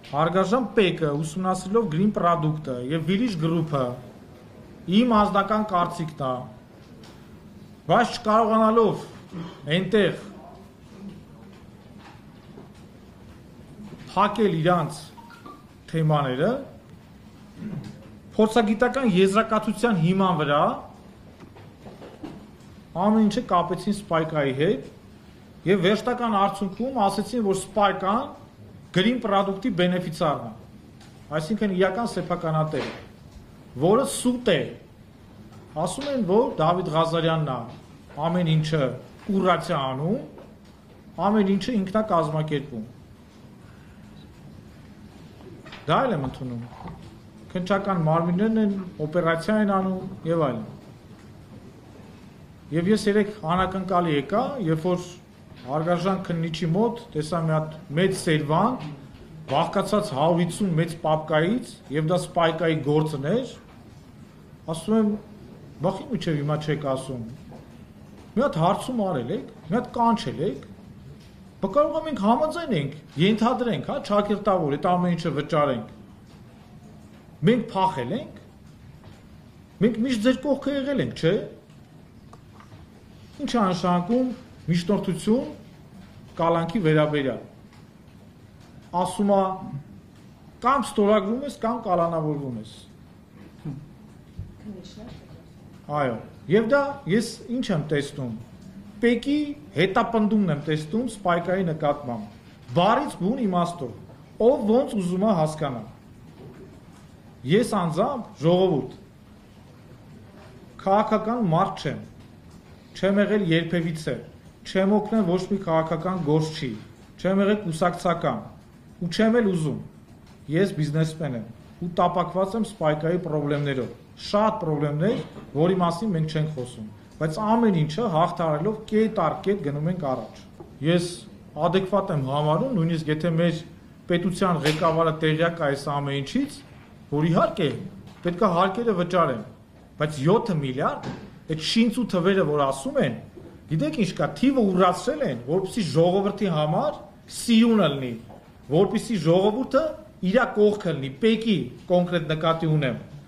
Հարգարժան Պեկը ուսումնասիրելով Green Product-ը եւ Village Group-ը իմ անձնական կարծիքն է, բայց չկարողանալով այնտեղ փակել իրանց թեմաները, փորձագիտական եզրակացության հիման վրա ամեն ինչը կապեցին Spike-ի հետ եւ վերջնական արդյունքում ասացին, որ Spike-ն Green Product-ի բենեֆիցիարն է, այսինքն իրական սեփականատերը, որը սուտ է, ասում են, որ Դավիթ Ղազարյանն է ամեն ինչը կուրացիա անում, ամեն ինչը ինքն է կազմակերպում։ Դա էլ եմ ընդունում, քննչական մարմիններն են, օպերացիա են անում եւ այլն։ Եվ ես երեք անակնկալի եկա, երբ որ հարգարժան քննիչի մոտ տեսա մի հատ մեծ սերվանտ, բաղկացած 150 մեծ պապկայից, եւ դա Spike-ի գործն էր, ասում եմ, բախի միջև հիմա չեք ասում, մի հատ հարցում արել եք, մի հատ կանչել եք, կարող ենք համաձայնենք, ենթադրենք, հա, ճակերտավոր, այդ ամեն ինչը վճարենք, մենք փախել ենք, մենք միշտ ձեր կողքը եղել ենք, չէ՞։ Ինչ է նշանակում միջնորդություն կալանքի վերաբերյալ։ Ասում է կամ ստորագրում ես, կամ կալանավորվում ես։ Այո, եւ դա ես ինչ եմ տեսնում։ Պեկի հետապնդումն եմ տեսնում Spike-ի նկատմամբ։ Բարից բուն իմաստով, ով ոնց ուզում է հասկանա։ Ես անձամբ ժողովուրդ քաղաքական մարդ չեմ եղել երբևիցե, չեմ օգնել ոչ մի քաղաքական գործչի, չեմ եղել կուսակցական ու չեմ էլ ուզում։ Ես բիզնեսմեն եմ ու տապակված եմ Spike-ի խնդիրներով, շատ խնդիրներ, որի մասին մենք չենք խոսում, բայց ամեն ինչը հաղթահարելով կետ առ կետ գնում ենք առաջ։ Ես adekvat եմ համարում, նույնիսկ եթե մեր պետության ղեկավարը տեղյակ է այս ամեն ինչից, որ իհարկե պետք է հարկերը վճարեն, բայց 7 միլիարդ այդ շինծու թվերը, որ ասում են, գիտեք ինչ կա, թիվը ուրացրել են, որպեսզի ժողովրդի համար սիրուն լինի, որպեսզի ժողովուրդը իր կողքը լինի, Պեկի կոնկրետ նկատի ունեմ,